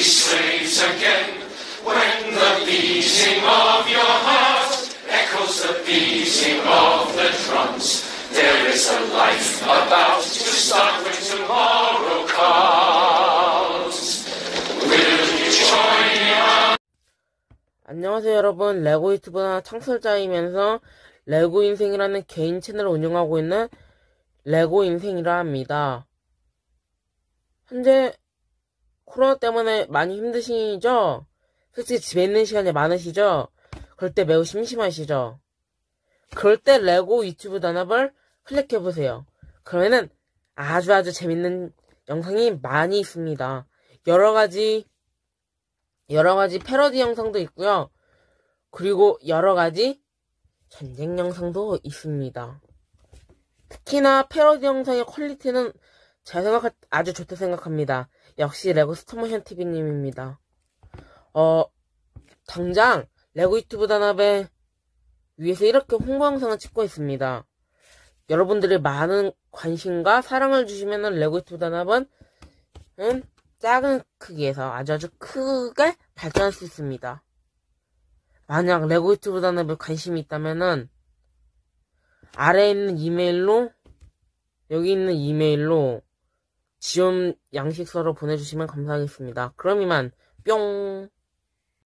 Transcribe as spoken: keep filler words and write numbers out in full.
slaves again. When the beating of your heart echoes the beating of the drums, there is a life about to start when tomorrow comes. Will you join us? 안녕하세요 여러분, 레고 유튜브 창설자이면서 레고 인생이라는 개인 채널을 운영하고 있는 레고 인생이라 합니다. 현재 코로나 때문에 많이 힘드시죠? 솔직히 집에 있는 시간이 많으시죠? 그럴 때 매우 심심하시죠? 그럴 때 레고 유튜브 단합을 클릭해보세요. 그러면은 아주 아주 재밌는 영상이 많이 있습니다. 여러가지 여러가지 패러디 영상도 있고요. 그리고 여러가지 전쟁 영상도 있습니다. 특히나 패러디 영상의 퀄리티는 제가 생각할 때 아주 좋다 생각합니다. 역시 레고 스톱모션 티비님입니다. 어, 당장 레고 유튜브 단합에 위해서 이렇게 홍보 영상을 찍고 있습니다. 여러분들의 많은 관심과 사랑을 주시면은 레고 유튜브 단합은 음, 작은 크기에서 아주 아주 크게 발전할 수 있습니다. 만약 레고 유튜브 단합에 관심이 있다면은 아래에 있는 이메일로 여기 있는 이메일로 지원 양식서로 보내주시면 감사하겠습니다. 그럼 이만 뿅.